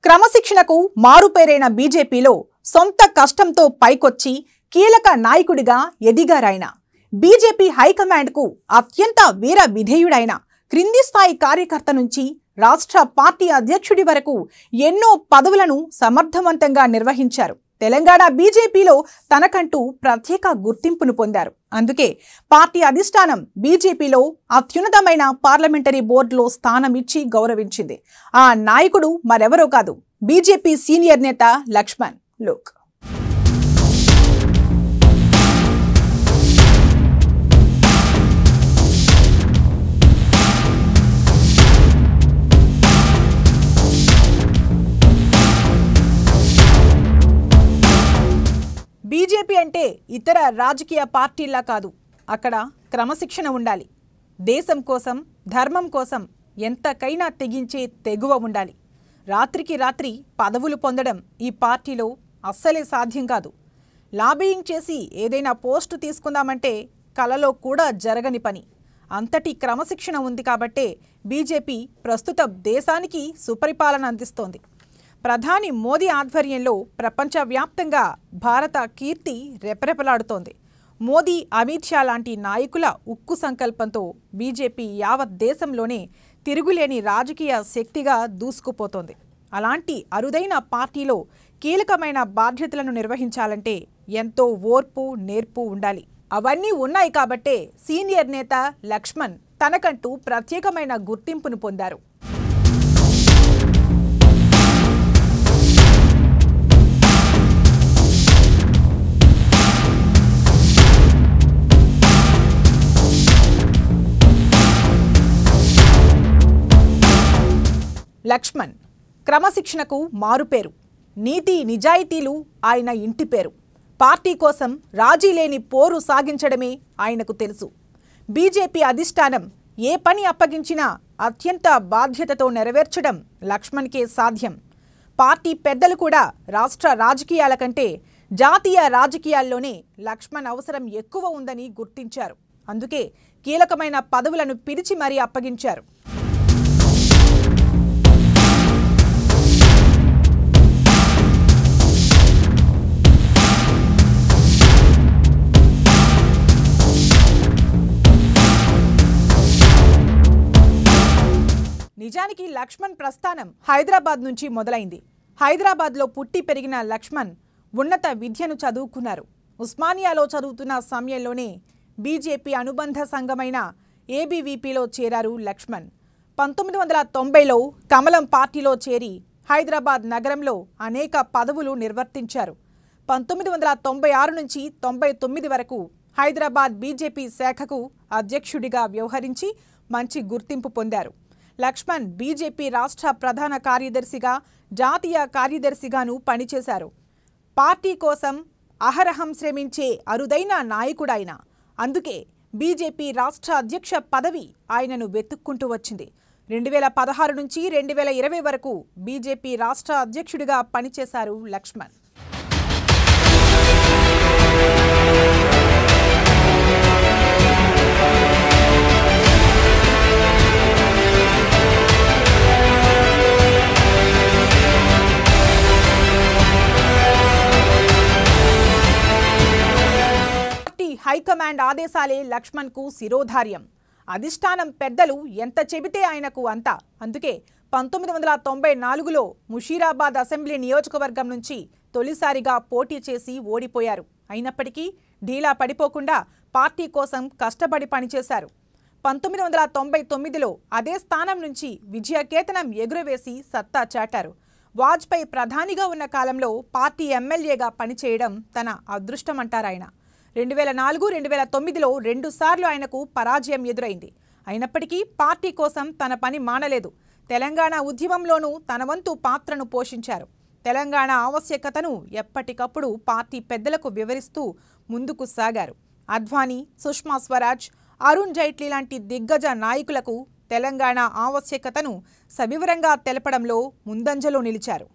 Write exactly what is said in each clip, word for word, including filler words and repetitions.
క్రమశిక్షణకు మారుపేరైన బీజేపీలో సొంత కష్టంతో పైకొచ్చి కీలక నాయకుడిగా ఎదిగారాయన. బీజేపీ హైకమాండ్కు అత్యంత వీర విధేయుడైన క్రింది స్థాయి కార్యకర్త నుంచి రాష్ట్ర పార్టీ అధ్యక్షుడి వరకు ఎన్నో పదవులను సమర్థవంతంగా నిర్వహించారు. తెలంగాణ బీజేపీలో తనకంటూ ప్రత్యేక గుర్తింపును పొందారు. అందుకే పార్టీ అధిష్టానం బీజేపీలో అత్యున్నతమైన పార్లమెంటరీ బోర్డులో స్థానం ఇచ్చి గౌరవించింది. ఆ నాయకుడు మరెవరో కాదు, బీజేపీ సీనియర్ నేత లక్ష్మణ్ లోక్. బీజేపీ అంటే ఇతర రాజకీయ పార్టీల్లా కాదు. అక్కడ క్రమశిక్షణ ఉండాలి. దేశం కోసం, ధర్మం కోసం ఎంతకైనా తెగించే తెగువ ఉండాలి. రాత్రికి రాత్రి పదవులు పొందడం ఈ పార్టీలో అస్సలే సాధ్యం కాదు. లాబియింగ్ చేసి ఏదైనా పోస్టు తీసుకుందామంటే కలలో కూడా జరగని పని. అంతటి క్రమశిక్షణ ఉంది కాబట్టే బీజేపీ ప్రస్తుత దేశానికి సుపరిపాలన అందిస్తోంది. ప్రధాని మోదీ ఆధ్వర్యంలో ప్రపంచవ్యాప్తంగా భారత కీర్తి రెపరెపలాడుతోంది. మోదీ, అమిత్ షా లాంటి నాయకుల ఉక్కు సంకల్పంతో బీజేపీ యావత్ దేశంలోనే తిరుగులేని రాజకీయ శక్తిగా దూసుకుపోతోంది. అలాంటి అరుదైన పార్టీలో కీలకమైన బాధ్యతలను నిర్వహించాలంటే ఎంతో ఓర్పు, నేర్పు ఉండాలి. అవన్నీ ఉన్నాయి కాబట్టే సీనియర్ నేత లక్ష్మణ్ తనకంటూ ప్రత్యేకమైన గుర్తింపును పొందారు. లక్ష్మణ్ క్రమశిక్షణకు మారుపేరు. నీతి నిజాయితీలు ఆయన ఇంటి పేరు. పార్టీ కోసం రాజీ లేని పోరు సాగించడమే ఆయనకు తెలుసు. బీజేపీ అధిష్టానం ఏ పని అప్పగించినా అత్యంత బాధ్యతతో నెరవేర్చడం లక్ష్మణ్కే సాధ్యం. పార్టీ పెద్దలు కూడా రాష్ట్ర రాజకీయాల కంటే జాతీయ రాజకీయాల్లోనే లక్ష్మణ్ అవసరం ఎక్కువ ఉందని గుర్తించారు. అందుకే కీలకమైన పదవులను పిలిచి మరీ అప్పగించారు. నిజానికి లక్ష్మణ్ ప్రస్థానం హైదరాబాద్ నుంచి మొదలైంది. హైదరాబాద్లో పుట్టి పెరిగిన లక్ష్మణ్ ఉన్నత విద్యను చదువుకున్నారు. ఉస్మానియాలో చదువుతున్న సమయంలోనే బీజేపీ అనుబంధ సంఘమైన ఏబీవీపీలో చేరారు లక్ష్మణ్. పంతొమ్మిది వందల తొంభైలో కమలం పార్టీలో చేరి హైదరాబాద్ నగరంలో అనేక పదవులు నిర్వర్తించారు. పంతొమ్మిది వందల తొంభై ఆరు నుంచి తొంభై తొమ్మిది వరకు హైదరాబాద్ బీజేపీ శాఖకు అధ్యక్షుడిగా వ్యవహరించి మంచి గుర్తింపు పొందారు. లక్ష్మణ్ బీజేపీ రాష్ట్ర ప్రధాన కార్యదర్శిగా, జాతీయ కార్యదర్శిగాను పనిచేశారు. పార్టీ కోసం అహరహం శ్రమించే అరుదైన నాయకుడాయన. అందుకే బీజేపీ రాష్ట్ర అధ్యక్ష పదవి ఆయనను వెతుక్కుంటూ వచ్చింది. రెండు వేల పదహారు నుంచి రెండు వేల ఇరవై వరకు బీజేపీ రాష్ట్ర అధ్యక్షుడిగా పనిచేశారు లక్ష్మణ్. హైకమాండ్ ఆదేశాలే లక్ష్మణ్కు శిరోధార్యం. అధిష్టానం పెద్దలు ఎంత చెబితే ఆయనకు అంత. అందుకే పంతొమ్మిది వందల తొంభై నాలుగులో ముషీరాబాద్ అసెంబ్లీ నియోజకవర్గం నుంచి తొలిసారిగా పోటీ చేసి ఓడిపోయారు. అయినప్పటికీ ఢీలా పడిపోకుండా పార్టీ కోసం కష్టపడి పనిచేశారు. పంతొమ్మిది వందల తొంభై తొమ్మిదిలో అదే స్థానం నుంచి విజయకేతనం ఎగురవేసి సత్తా చాటారు. వాజ్పేయి ప్రధానిగా ఉన్న కాలంలో పార్టీ ఎమ్మెల్యేగా పనిచేయడం తన అదృష్టమంటారాయన. రెండు వేల నాలుగు రెండు వేల తొమ్మిదిలో రెండు సార్లు ఆయనకు పరాజయం ఎదురైంది. అయినప్పటికీ పార్టీ కోసం తన పని మానలేదు. తెలంగాణ ఉద్యమంలోనూ తన వంతు పాత్రను పోషించారు. తెలంగాణ ఆవశ్యకతను ఎప్పటికప్పుడు పార్టీ పెద్దలకు వివరిస్తూ ముందుకు సాగారు. అద్వానీ, సుష్మా స్వరాజ్, అరుణ్ జైట్లీ లాంటి దిగ్గజ నాయకులకు తెలంగాణ ఆవశ్యకతను సవివరంగా తెలపడంలో ముందంజలో నిలిచారు.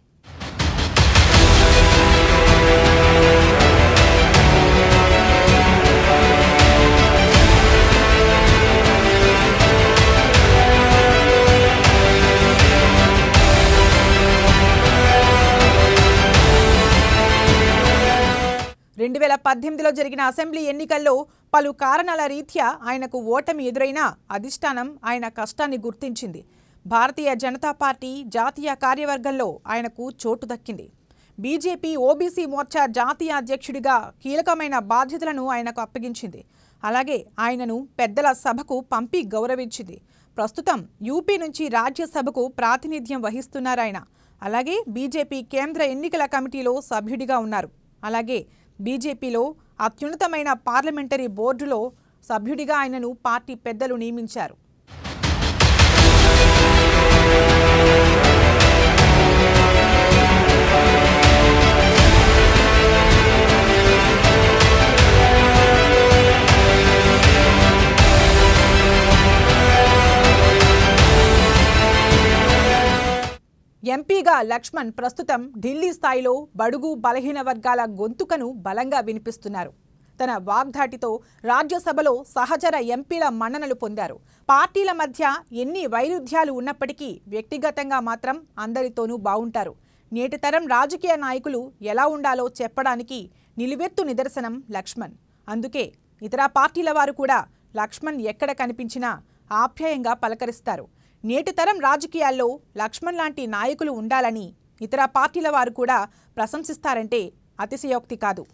రెండు వేల పద్దెనిమిదిలో జరిగిన అసెంబ్లీ ఎన్నికల్లో పలు కారణాల రీత్యా ఆయనకు ఓటమి ఎదురైనా అధిష్టానం ఆయన కష్టాన్ని గుర్తించింది. భారతీయ జనతా పార్టీ జాతీయ కార్యవర్గంలో ఆయనకు చోటు దక్కింది. బీజేపీ ఓబీసీ మోర్చా జాతీయ అధ్యక్షుడిగా కీలకమైన బాధ్యతలను ఆయనకు అప్పగించింది. అలాగే ఆయనను పెద్దల సభకు పంపి గౌరవించింది. ప్రస్తుతం యూపీ నుంచి రాజ్యసభకు ప్రాతినిధ్యం వహిస్తున్నారాయన. అలాగే బీజేపీ కేంద్ర ఎన్నికల కమిటీలో సభ్యుడిగా ఉన్నారు. అలాగే బీజేపీలో అత్యున్నతమైన పార్లమెంటరీ బోర్డులో సభ్యుడిగా ఆయనను పార్టీ పెద్దలు నియమించారు. ఎంపీగా లక్ష్మణ్ ప్రస్తుతం ఢిల్లీ స్థాయిలో బడుగు బలహీన వర్గాల గొంతుకను బలంగా వినిపిస్తున్నారు. తన వాగ్దాటితో రాజ్యసభలో సహచర ఎంపీల మన్ననలు పొందారు. పార్టీల మధ్య ఎన్ని వైరుధ్యాలు ఉన్నప్పటికీ వ్యక్తిగతంగా మాత్రం అందరితోనూ బాగుంటారు. నేటి తరం రాజకీయ నాయకులు ఎలా ఉండాలో చెప్పడానికి నిలువెత్తు నిదర్శనం లక్ష్మణ్. అందుకే ఇతర పార్టీల వారు కూడా లక్ష్మణ్ ఎక్కడ కనిపించినా ఆప్యాయంగా పలకరిస్తారు. నేటి తరం రాజకీయాల్లో లక్ష్మణ్ లాంటి నాయకులు ఉండాలని ఇతర పార్టీల వారు కూడా ప్రశంసిస్తారంటే అతిశయోక్తి కాదు.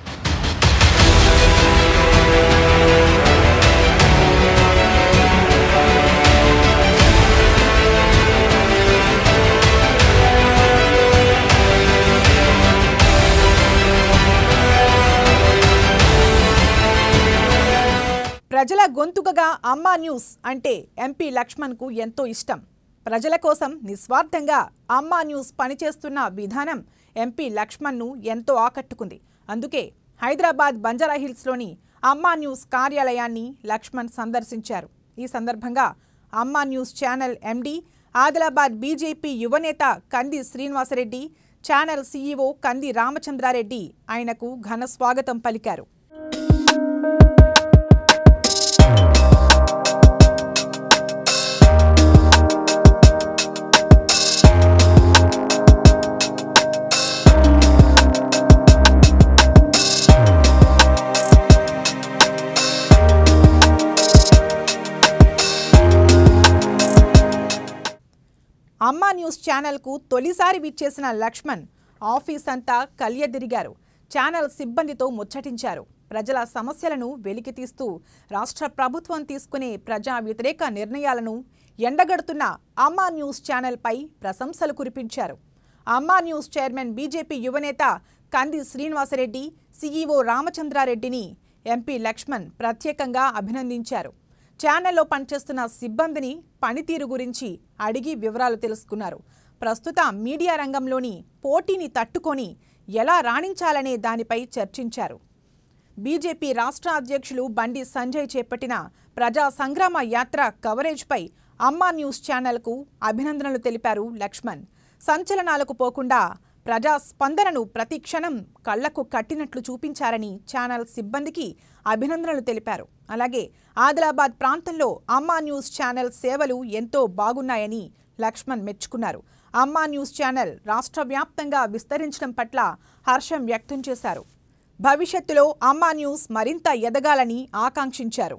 ప్రజల గొంతుకగా అమ్మా న్యూస్ అంటే ఎంపీ లక్ష్మణ్కు ఎంతో ఇష్టం. ప్రజల కోసం నిస్వార్థంగా అమ్మా న్యూస్ పనిచేస్తున్న విధానం ఎంపీ లక్ష్మణ్ను ఎంతో ఆకట్టుకుంది. అందుకే హైదరాబాద్ బంజారాహిల్స్లోని అమ్మా న్యూస్ కార్యాలయాన్ని లక్ష్మణ్ సందర్శించారు. ఈ సందర్భంగా Amma news channel MD, Adilabad BJP యువనేత కంది శ్రీనివాసరెడ్డి, ఛానల్ సీఈఓ కంది రామచంద్రారెడ్డి ఆయనకు ఘన స్వాగతం పలికారు. అమ్మా న్యూస్ ఛానల్కు తొలిసారి విచ్చేసిన లక్ష్మణ్ ఆఫీస్ అంతా కలియదిరిగారు. ఛానల్ సిబ్బందితో ముచ్చటించారు. ప్రజల సమస్యలను వెలికితీస్తూ రాష్ట్ర ప్రభుత్వం తీసుకునే ప్రజా వ్యతిరేక నిర్ణయాలను ఎండగడుతున్న అమ్మా న్యూస్ ఛానల్పై ప్రశంసలు కురిపించారు. అమ్మా న్యూస్ చైర్మన్ బీజేపీ యువనేత కంది శ్రీనివాసరెడ్డి, సీఈఓ రామచంద్రారెడ్డిని ఎంపీ లక్ష్మణ్ ప్రత్యేకంగా అభినందించారు. ఛానల్లో పనిచేస్తున్న సిబ్బందిని పనితీరు గురించి అడిగి వివరాలు తెలుసుకున్నారు. ప్రస్తుత మీడియా రంగంలోని పోటీని తట్టుకొని ఎలా రాణించాలనే దానిపై చర్చించారు. బీజేపీ రాష్ట్ర అధ్యక్షులు బండి సంజయ్ చేపట్టిన ప్రజా సంగ్రామ యాత్ర కవరేజ్పై అమ్మా న్యూస్ ఛానల్కు అభినందనలు తెలిపారు లక్ష్మణ్. సంచలనాలకు పోకుండా ప్రజా స్పందనను ప్రతి క్షణం కళ్లకు కట్టినట్లు చూపించారని ఛానల్ సిబ్బందికి అభినందనలు తెలిపారు. అలాగే ఆదిలాబాద్ ప్రాంతంలో అమ్మా న్యూస్ ఛానల్ సేవలు ఎంతో బాగున్నాయని లక్ష్మణ్ మెచ్చుకున్నారు. అమ్మా న్యూస్ ఛానల్ రాష్ట్ర వ్యాప్తంగా విస్తరించడం పట్ల హర్షం వ్యక్తం చేశారు. భవిష్యత్తులో అమ్మా న్యూస్ మరింత ఎదగాలని ఆకాంక్షించారు.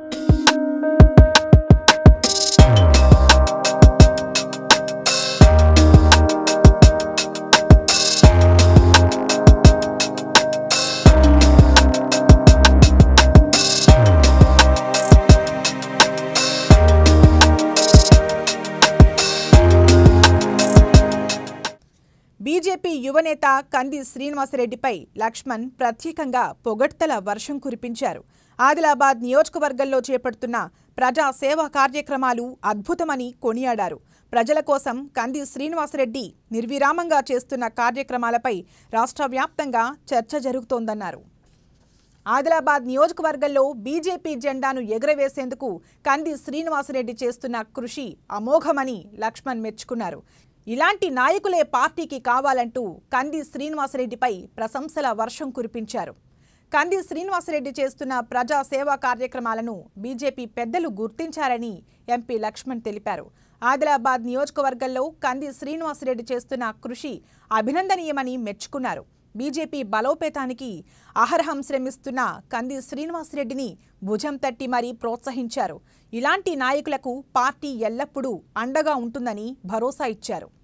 బీజేపీ యువనేత కంది శ్రీనివాసరెడ్డిపై లక్ష్మణ్ ప్రత్యేకంగా పొగడ్తల వర్షం కురిపించారు. ఆదిలాబాద్ నియోజకవర్గంలో చేపడుతున్న ప్రజా సేవా కార్యక్రమాలు అద్భుతమని కొనియాడారు. ప్రజల కోసం కంది శ్రీనివాసరెడ్డి నిర్విరామంగా చేస్తున్న కార్యక్రమాలపై రాష్ట్ర వ్యాప్తంగా చర్చ జరుగుతోందన్నారు. ఆదిలాబాద్ నియోజకవర్గంలో బీజేపీ జెండాను ఎగురవేసేందుకు కంది శ్రీనివాసరెడ్డి చేస్తున్న కృషి అమోఘమని లక్ష్మణ్ మెచ్చుకున్నారు. ఇలాంటి నాయకులే పార్టీకి కావాలంటూ కంది శ్రీనివాసరెడ్డిపై ప్రశంసల వర్షం కురిపించారు. కంది శ్రీనివాసరెడ్డి చేస్తున్న ప్రజా సేవా కార్యక్రమాలను బీజేపీ పెద్దలు గుర్తించారని ఎంపీ లక్ష్మణ్ తెలిపారు. ఆదిలాబాద్ నియోజకవర్గంలో కంది శ్రీనివాసరెడ్డి చేస్తున్న కృషి అభినందనీయమని మెచ్చుకున్నారు. బీజేపీ బలోపేతానికి అహర్హం శ్రమిస్తున్న కంది శ్రీనివాసరెడ్డిని భుజం తట్టి మరీ ప్రోత్సహించారు. ఇలాంటి నాయకులకు పార్టీ ఎల్లప్పుడూ అండగా ఉంటుందని భరోసా ఇచ్చారు.